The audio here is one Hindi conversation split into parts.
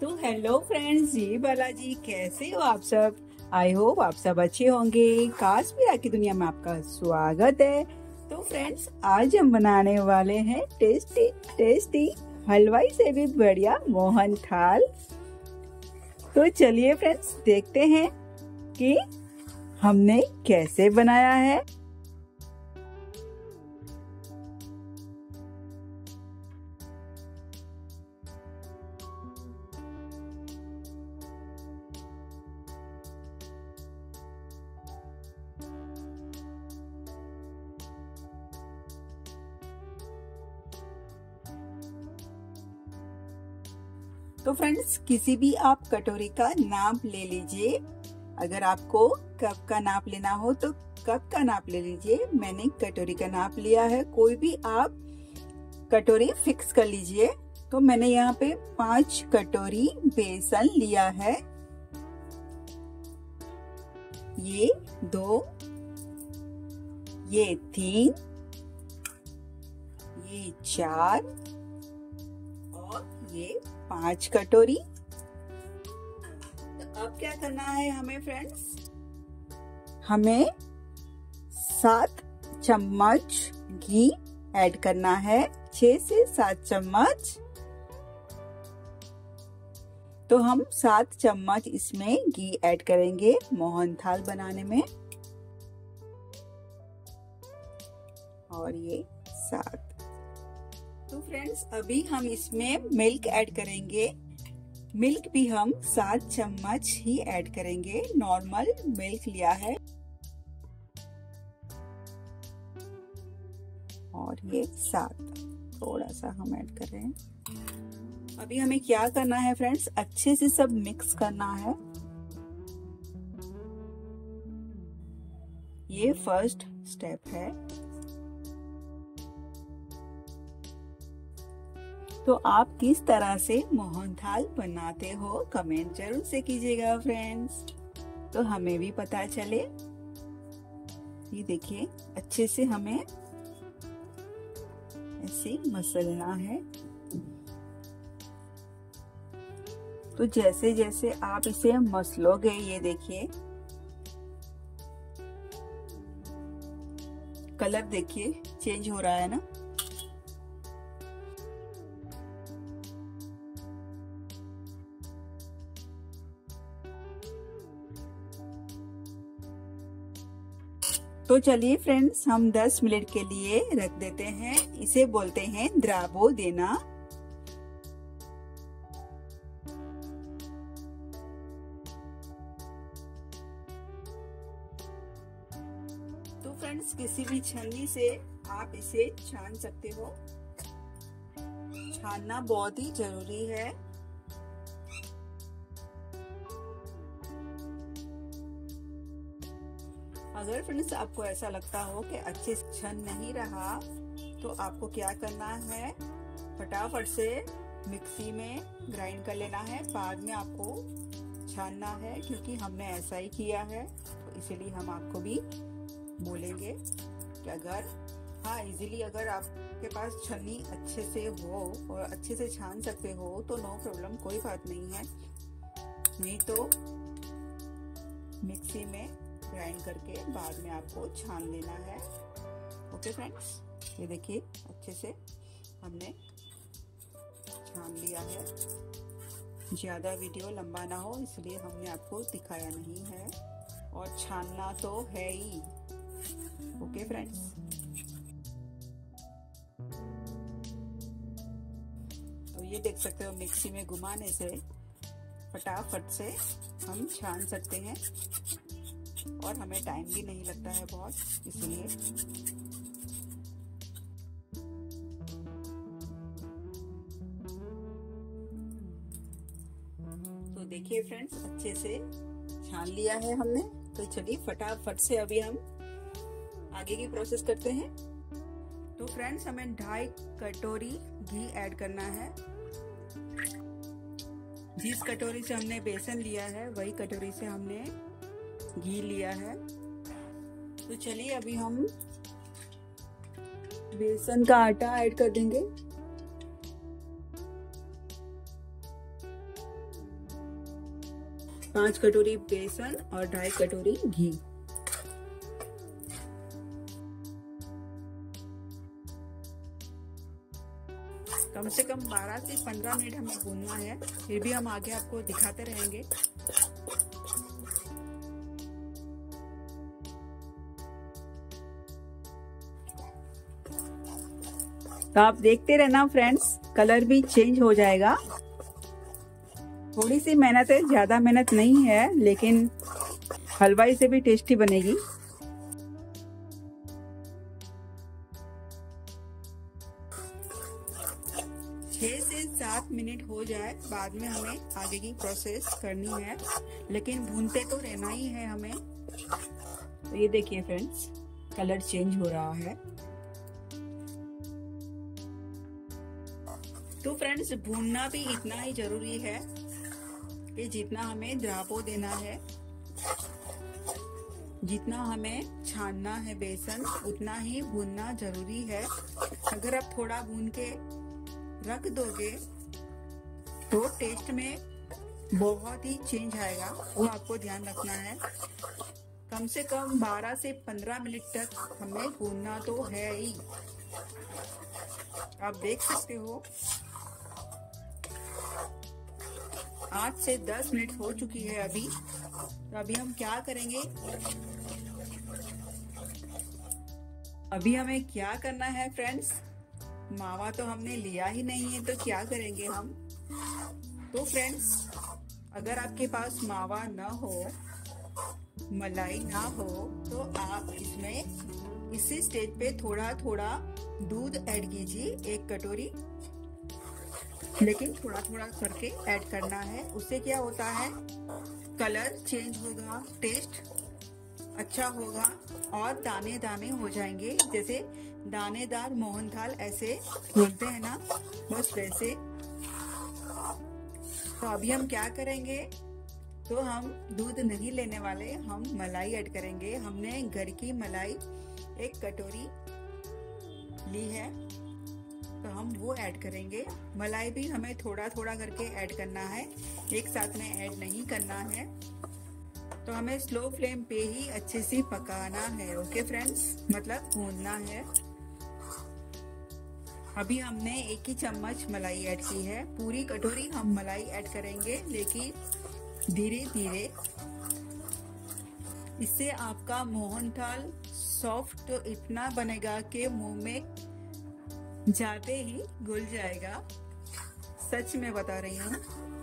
तो हेलो फ्रेंड्स, जी बालाजी, कैसे हो आप सब। आई होप आप सब अच्छे होंगे। काश्मीरा की दुनिया में आपका स्वागत है। तो फ्रेंड्स, आज हम बनाने वाले हैं टेस्टी टेस्टी हलवाई से भी बढ़िया मोहन थाल। तो चलिए फ्रेंड्स, देखते हैं कि हमने कैसे बनाया है। तो फ्रेंड्स, किसी भी आप कटोरी का नाप ले लीजिए। अगर आपको कप का नाप लेना हो तो कप का नाप ले लीजिए। मैंने कटोरी का नाप लिया है। कोई भी आप कटोरी फिक्स कर लीजिए। तो मैंने यहाँ पे 5 कटोरी बेसन लिया है। ये 2, ये 3, ये 4 और ये 5 कटोरी। तो अब क्या करना है हमें फ्रेंड्स, हमें 7 चम्मच घी ऐड करना है। 6 से 7 चम्मच। तो हम 7 चम्मच इसमें घी ऐड करेंगे मोहन थाल बनाने में। और ये 7। तो फ्रेंड्स, अभी हम इसमें मिल्क ऐड करेंगे। मिल्क भी हम 7 चम्मच ही ऐड करेंगे। नॉर्मल मिल्क लिया है। और ये 7 थोड़ा सा हम ऐड कर रहे हैं। अभी हमें क्या करना है फ्रेंड्स, अच्छे से सब मिक्स करना है। ये फर्स्ट स्टेप है। तो आप किस तरह से मोहन थाल बनाते हो कमेंट जरूर से कीजिएगा फ्रेंड्स, तो हमें भी पता चले। ये देखिए, अच्छे से हमें ऐसे मसलना है। तो जैसे जैसे आप इसे मसलोगे, ये देखिए कलर देखिए चेंज हो रहा है ना। तो चलिए फ्रेंड्स, हम 10 मिनट के लिए रख देते हैं। इसे बोलते हैं द्रावो देना। तो फ्रेंड्स, किसी भी छन्नी से आप इसे छान सकते हो। छानना बहुत ही जरूरी है। अगर फ्रेंड्स आपको ऐसा लगता हो कि अच्छे से छन नहीं रहा, तो आपको क्या करना है, फटाफट से मिक्सी में ग्राइंड कर लेना है। बाद में आपको छानना है, क्योंकि हमने ऐसा ही किया है। तो इसीलिए हम आपको भी बोलेंगे कि अगर इजीली अगर आपके पास छन्नी अच्छे से हो और अच्छे से छान सकते हो तो नो प्रॉब्लम, कोई बात नहीं है। नहीं तो मिक्सी में ग्राइंड करके बाद में आपको छान लेना है। ओके फ्रेंड्स, ये देखिए अच्छे से हमने छान लिया है। ज्यादा वीडियो लंबा ना हो इसलिए हमने आपको दिखाया नहीं है, और छानना तो है ही। ओके फ्रेंड्स, तो ये देख सकते हो मिक्सी में घुमाने से फटाफट से हम छान सकते हैं, और हमें टाइम भी नहीं लगता है बहुत, इसलिए। तो देखिए फ्रेंड्स, अच्छे से छान लिया है हमने। तो चलिए फटाफट से अभी हम आगे की प्रोसेस करते हैं। तो फ्रेंड्स, हमें 2.5 कटोरी घी ऐड करना है। जिस कटोरी से हमने बेसन लिया है वही कटोरी से हमने घी लिया है। तो चलिए अभी हम बेसन का आटा ऐड कर देंगे। 5 कटोरी बेसन और 2.5 कटोरी घी। कम से कम 12 से 15 मिनट हमें भूनना है, फिर भी हम आगे आपको दिखाते रहेंगे। तो आप देखते रहना फ्रेंड्स, कलर भी चेंज हो जाएगा। थोड़ी सी मेहनत है, ज्यादा मेहनत नहीं है, लेकिन हलवाई से भी टेस्टी बनेगी। 6 से 7 मिनट हो जाए, बाद में हमें आगे की प्रोसेस करनी है, लेकिन भूनते तो रहना ही है हमें। तो ये देखिए फ्रेंड्स, कलर चेंज हो रहा है। तो फ्रेंड्स, भूनना भी इतना ही जरूरी है कि जितना हमें द्रावो देना है, जितना हमें छानना है बेसन, उतना ही भूनना जरूरी है। अगर आप थोड़ा भून के रख दोगे तो टेस्ट में बहुत ही चेंज आएगा, वो आपको ध्यान रखना है। कम से कम 12 से 15 मिनट तक हमें भूनना तो है ही। आप देख सकते हो 8 से 10 मिनट हो चुकी है अभी। तो अभी हम क्या करेंगे, अभी हमें क्या करना है फ्रेंड्स, मावा तो हमने लिया ही नहीं है, तो क्या करेंगे हम। तो फ्रेंड्स, अगर आपके पास मावा ना हो, मलाई ना हो, तो आप इसमें इसी स्टेज पे थोड़ा थोड़ा दूध ऐड कीजिए, 1 कटोरी, लेकिन थोड़ा थोड़ा करके ऐड करना है। उससे क्या होता है, कलर चेंज होगा, टेस्ट अच्छा होगा और दाने दाने हो जाएंगे। जैसे दानेदार मोहनथाल ऐसे बोलते हैं ना, बस वैसे। तो अभी हम क्या करेंगे, तो हम दूध नहीं लेने वाले, हम मलाई ऐड करेंगे। हमने घर की मलाई 1 कटोरी ली है, तो हम वो ऐड करेंगे। मलाई भी हमें थोड़ा थोड़ा करके ऐड करना है, एक साथ में ऐड नहीं करना है। तो हमें स्लो फ्लेम पे ही अच्छे से पकाना है। ओके फ्रेंड्स, मतलब भूनना है। अभी हमने 1 ही चम्मच मलाई ऐड की है, पूरी कटोरी हम मलाई ऐड करेंगे, लेकिन धीरे धीरे। इससे आपका मोहनथाल सॉफ्ट तो इतना बनेगा कि मुंह में जाते ही घुल जाएगा। सच में बता रही हूँ।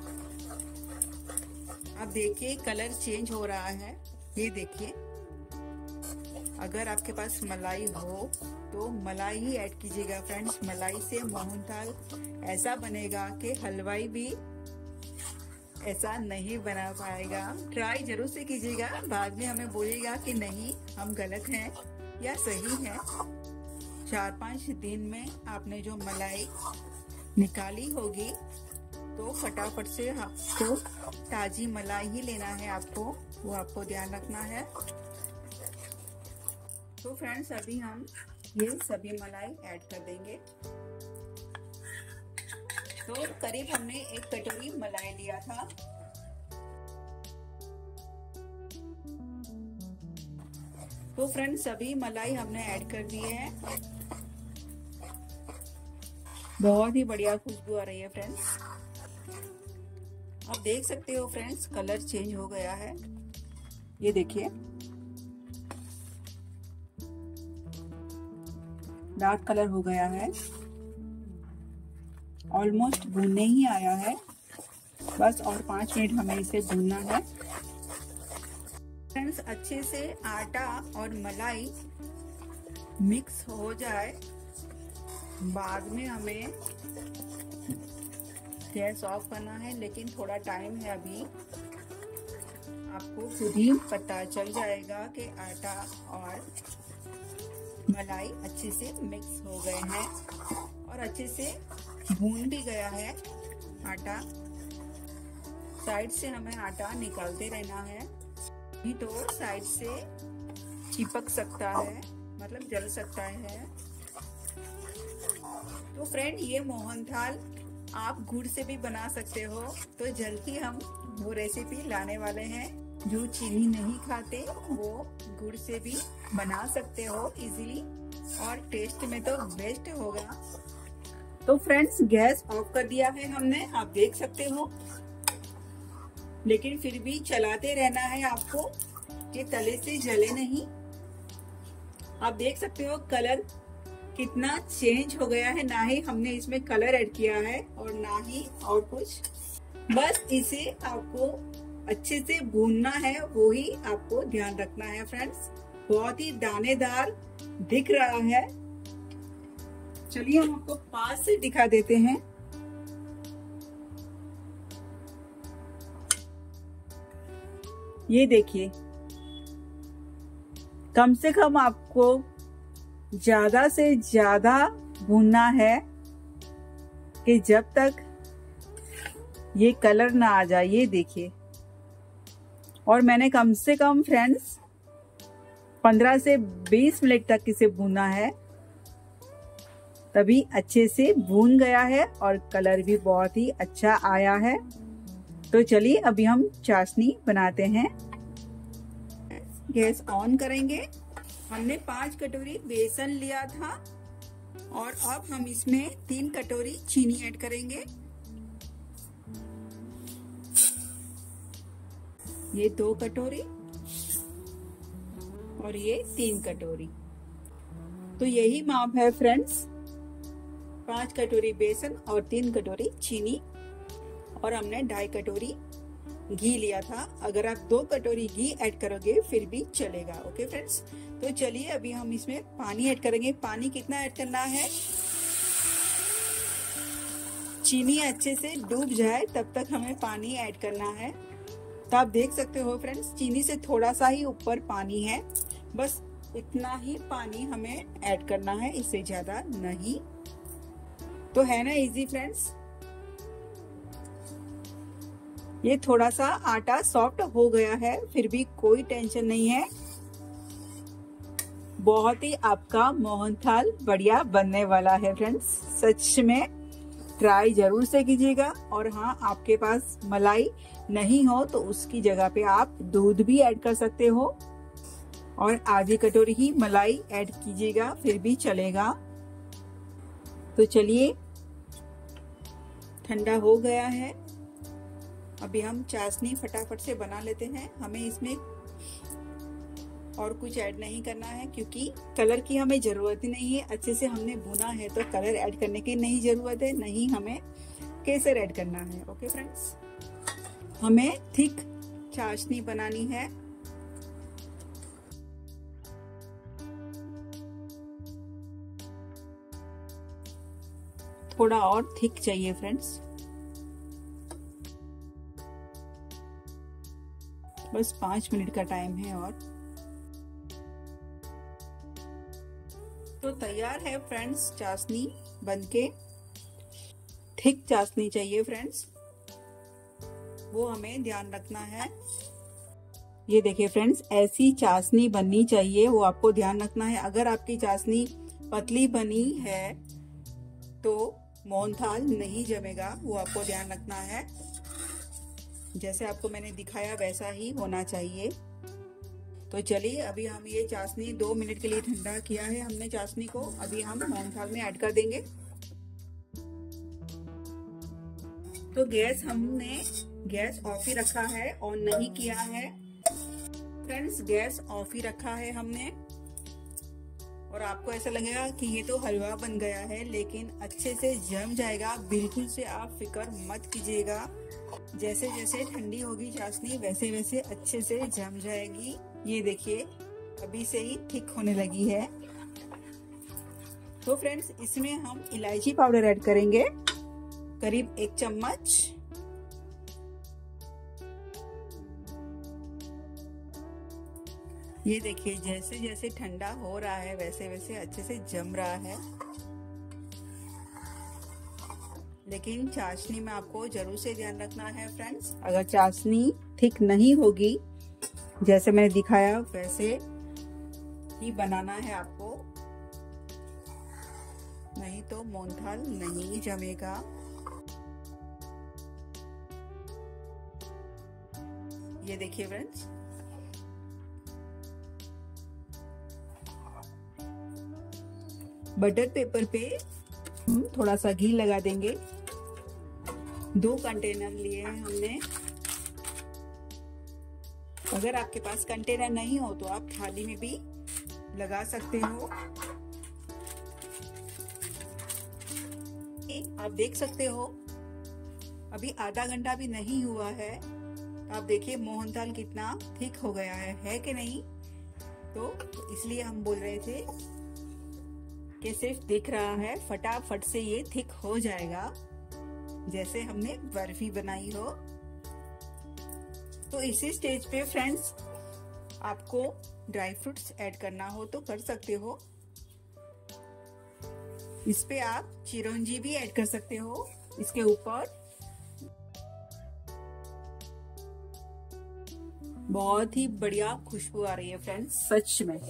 अब देखिए कलर चेंज हो रहा है, ये देखिए। अगर आपके पास मलाई हो तो मलाई ही ऐड कीजिएगा फ्रेंड्स। मलाई से मोहनथाल ऐसा बनेगा कि हलवाई भी ऐसा नहीं बना पाएगा। ट्राई जरूर से कीजिएगा, बाद में हमें बोलिएगा कि नहीं हम गलत हैं या सही है। 4-5 दिन में आपने जो मलाई निकाली होगी, तो फटाफट से आपको ताजी मलाई ही लेना है, आपको वो आपको ध्यान रखना है। तो फ्रेंड्स, अभी हम ये सभी मलाई ऐड कर देंगे। तो करीब हमने 1 कटोरी मलाई लिया था। तो फ्रेंड्स, सभी मलाई हमने ऐड कर दिए हैं। बहुत ही बढ़िया खुशबू आ रही है फ्रेंड्स। आप देख सकते हो फ्रेंड्स, कलर चेंज हो गया है, ये देखिए डार्क कलर हो गया है। ऑलमोस्ट भूनने ही आया है, बस और 5 मिनट हमें इसे भूनना है। फ्रेंड्स, अच्छे से आटा और मलाई मिक्स हो जाए, बाद में हमें गैस ऑफ करना है, लेकिन थोड़ा टाइम है अभी। आपको खुद ही पता चल जाएगा कि आटा और मलाई अच्छे से मिक्स हो गए हैं और अच्छे से भून भी गया है आटा। साइड से हमें आटा निकालते रहना है, नहीं तो साइड से चिपक सकता है, मतलब जल सकता है। तो फ्रेंड, ये मोहनथाल आप गुड़ से भी बना सकते हो। तो जल्द ही हम वो रेसिपी लाने वाले हैं। जो चीनी नहीं खाते वो गुड़ से भी बना सकते हो इजीली, और टेस्ट में तो बेस्ट होगा। तो फ्रेंड्स, गैस ऑफ कर दिया है हमने, आप देख सकते हो। लेकिन फिर भी चलाते रहना है आपको कि तले से जले नहीं। आप देख सकते हो कलर कितना चेंज हो गया है। ना ही हमने इसमें कलर ऐड किया है और ना ही और कुछ। बस इसे आपको अच्छे से भूनना है, वो ही आपको ध्यान रखना है फ्रेंड्स। बहुत ही दानेदार दिख रहा है। चलिए हम आपको पास से दिखा देते हैं। ये देखिए, कम से कम आपको ज्यादा से ज्यादा भूनना है कि जब तक ये कलर ना आ जाए। ये देखिए, और मैंने कम से कम फ्रेंड्स 15 से 20 मिनट तक इसे भूना है, तभी अच्छे से भून गया है और कलर भी बहुत ही अच्छा आया है। तो चलिए अभी हम चाशनी बनाते हैं। गैस ऑन करेंगे। हमने 5 कटोरी बेसन लिया था और अब हम इसमें 3 कटोरी चीनी ऐड करेंगे। ये 2 कटोरी और ये 3 कटोरी। तो यही माप है फ्रेंड्स, 5 कटोरी बेसन और 3 कटोरी चीनी। और हमने 2.5 कटोरी घी लिया था। अगर आप 2 कटोरी घी ऐड करोगे फिर भी चलेगा। ओके फ्रेंड्स, तो चलिए अभी हम इसमें पानी ऐड करेंगे। पानी कितना ऐड करना है, चीनी अच्छे से डूब जाए तब तक हमें पानी ऐड करना है। तो आप देख सकते हो फ्रेंड्स, चीनी से थोड़ा सा ही ऊपर पानी है, बस इतना ही पानी हमें ऐड करना है, इससे ज्यादा नहीं। तो है ना इजी फ्रेंड्स। ये थोड़ा सा आटा सॉफ्ट हो गया है, फिर भी कोई टेंशन नहीं है। बहुत ही आपका मोहनथाल बढ़िया बनने वाला है फ्रेंड्स। सच में ट्राई जरूर से कीजिएगा। और हाँ, आपके पास मलाई नहीं हो तो उसकी जगह पे आप दूध भी ऐड कर सकते हो और आधी कटोरी ही मलाई ऐड कीजिएगा, फिर भी चलेगा। तो चलिए, ठंडा हो गया है। अभी हम चाशनी फटाफट से बना लेते हैं। हमें इसमें और कुछ ऐड नहीं करना है क्योंकि कलर की हमें जरूरत ही नहीं है। अच्छे से हमने भुना है तो कलर ऐड करने की नहीं जरूरत है, नहीं हमें केसर ऐड करना है। ओके फ्रेंड्स, हमें थिक चाशनी बनानी है। थोड़ा और थिक चाहिए फ्रेंड्स। बस 5 मिनट का टाइम है और तो तैयार है फ्रेंड्स चाशनी बनके। थिक चाशनी चाहिए फ्रेंड्स, वो हमें ध्यान रखना है। ये देखिए फ्रेंड्स, ऐसी चाशनी बननी चाहिए, वो आपको ध्यान रखना है। अगर आपकी चाशनी पतली बनी है तो मोहनथाल नहीं जमेगा, वो आपको ध्यान रखना है। जैसे आपको मैंने दिखाया वैसा ही होना चाहिए। तो चलिए अभी हम ये चाशनी 2 मिनट के लिए ठंडा किया है हमने चाशनी को। अभी हम मोहनथाल में ऐड कर देंगे। तो हमने गैस ऑफ ही रखा है, ऑन नहीं किया है फ्रेंड्स। गैस ऑफ ही रखा है हमने। और आपको ऐसा लगेगा कि ये तो हलवा बन गया है, लेकिन अच्छे से जम जाएगा। बिल्कुल से आप फिक्र मत कीजिएगा। जैसे जैसे ठंडी होगी चाशनी वैसे वैसे अच्छे से जम जाएगी। ये देखिए, अभी से ही थिक होने लगी है। तो फ्रेंड्स, इसमें हम इलायची पाउडर ऐड करेंगे, करीब 1 चम्मच। ये देखिए, जैसे जैसे ठंडा हो रहा है वैसे वैसे अच्छे से जम रहा है। लेकिन चाशनी में आपको जरूर से ध्यान रखना है फ्रेंड्स। अगर चाशनी थिक नहीं होगी, जैसे मैंने दिखाया वैसे ही बनाना है आपको, नहीं तो मोहनथाल नहीं जमेगा। ये देखिए फ्रेंड्स, बटर पेपर पे हम थोड़ा सा घी लगा देंगे। 2 कंटेनर लिए हैं हमने। अगर आपके पास कंटेनर नहीं हो तो आप थाली में भी लगा सकते हो। आप देख सकते हो अभी आधा घंटा भी नहीं हुआ है, तो आप देखिए मोहनथाल कितना थिक हो गया है कि नहीं। तो इसलिए हम बोल रहे थे कि सिर्फ दिख रहा है, फटाफट से ये थिक हो जाएगा जैसे हमने बर्फी बनाई हो। तो इसी स्टेज पे फ्रेंड्स आपको ड्राई फ्रूट्स ऐड करना हो तो कर सकते हो। इस पे आप चिरौंजी भी ऐड कर सकते हो इसके ऊपर। बहुत ही बढ़िया खुशबू आ रही है फ्रेंड्स, सच में।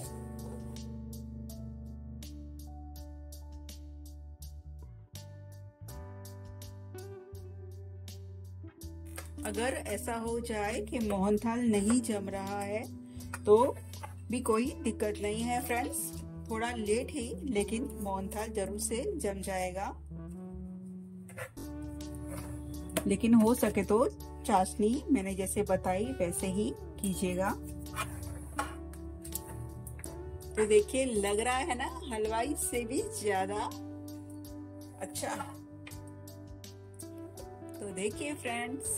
अगर ऐसा हो जाए कि मोहनथाल नहीं जम रहा है तो भी कोई दिक्कत नहीं है फ्रेंड्स, थोड़ा लेट ही लेकिन मोहनथाल जरूर से जम जाएगा। लेकिन हो सके तो चाशनी मैंने जैसे बताई वैसे ही कीजिएगा। तो देखिए लग रहा है ना हलवाई से भी ज्यादा अच्छा। तो देखिए फ्रेंड्स,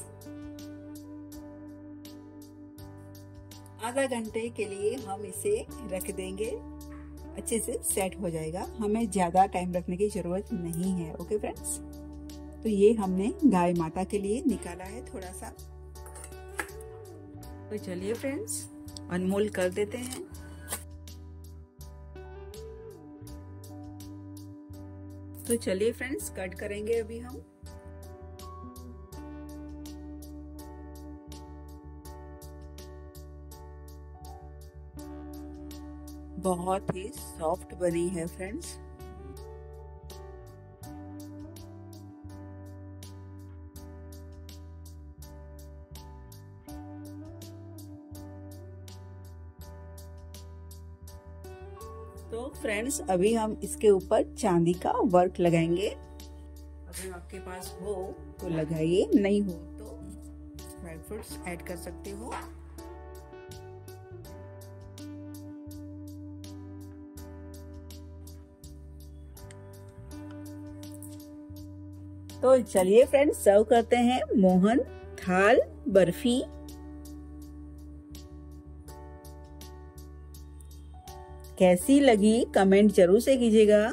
आधा घंटे के लिए हम इसे रख देंगे, अच्छे से सेट हो जाएगा। हमें ज्यादा टाइम रखने की जरूरत नहीं है। ओके फ्रेंड्स, तो ये हमने गाय माता के लिए निकाला है थोड़ा सा। तो चलिए फ्रेंड्स अनमोल कर देते हैं। तो चलिए फ्रेंड्स कट करेंगे अभी हम। बहुत ही सॉफ्ट बनी है फ्रेंड्स। तो फ्रेंड्स अभी हम इसके ऊपर चांदी का वर्क लगाएंगे। अगर आपके पास हो तो लगाइए, नहीं हो तो ड्राई फ्रूट्स ऐड कर सकते हो। तो चलिए फ्रेंड्स सर्व करते हैं मोहन थाल बर्फी। कैसी लगी कमेंट जरूर से कीजिएगा।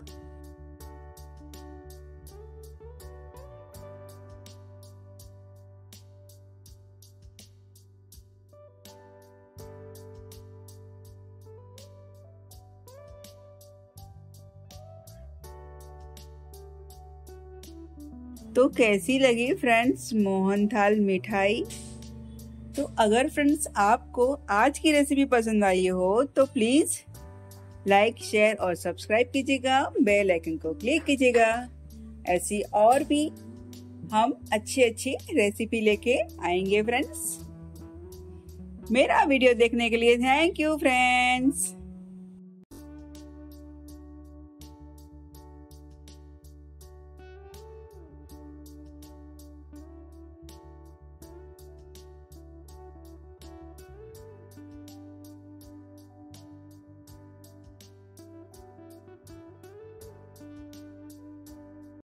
तो कैसी लगी फ्रेंड्स मोहनथाल मिठाई। तो अगर फ्रेंड्स आपको आज की रेसिपी पसंद आई हो तो प्लीज लाइक शेयर और सब्सक्राइब कीजिएगा, बेल आइकन को क्लिक कीजिएगा। ऐसी और भी हम अच्छी रेसिपी लेके आएंगे फ्रेंड्स। मेरा वीडियो देखने के लिए थैंक यू फ्रेंड्स।